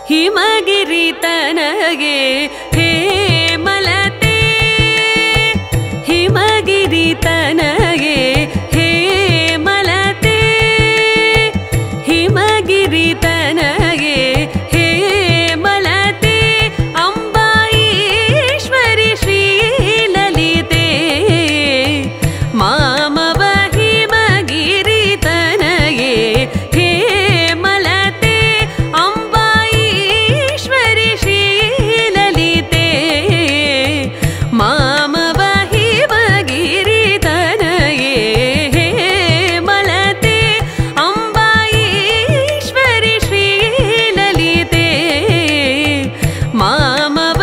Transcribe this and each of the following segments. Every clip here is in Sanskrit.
हिमगिरितनगे हेमलते हिमगिरितनगे हेमलते हिमगिरितनगे हेमलते अम्बाईश्वरि श्रीललिते मामव हिमगिरितनगे हेमलते अम्बाईश्वरि श्रीललिते मामव हिमगिरितनगे हेमलते अम्बाईश्वरि श्रीललिते मामव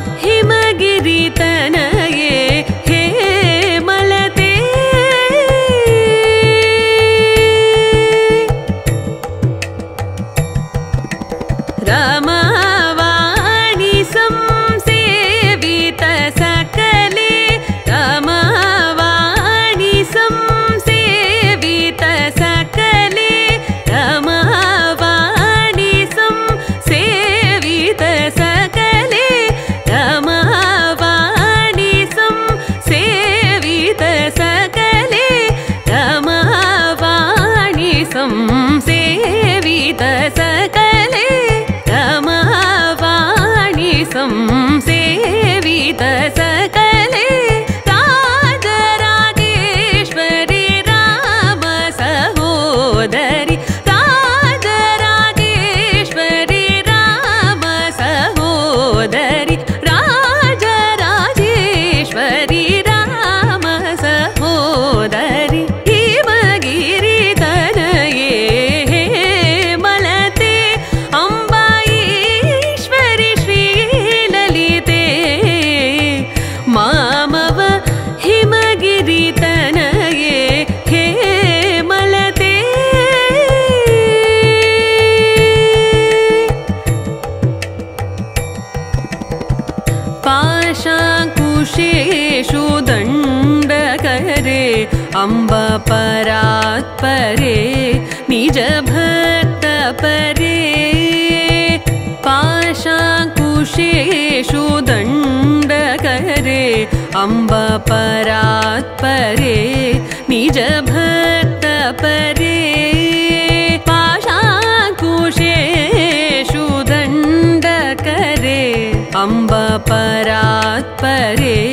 हिमगिरितनगे हेमलते रमावाणी संसेवित सकले रमावाणी संसेवित सकले रमावाणी संसेवित सकले रमावाणी संसेवित सकले रमावाणी संसेवित सकले रमावाणी संसेवित सकले राजराजेश्वरि राम सहोदरि राजराजेश्वरि राम सहोदरि राजराजेश्वरि राम सहोदरि हिमगिरितनगे हेमलते अम्बाईश्वरि श्रीललिते मामव हिमगिरितनगे हेमलते पाशाङ्कुशेषु दण्डकरे अम्बपरात्परे निजभक्तपरे पाशाङ्कुशेषु दण्डकरे अम्बपरात्परे निजभक्तपरे पाशाङ्कुशेषु दण्डकरे अम्बपरात्परे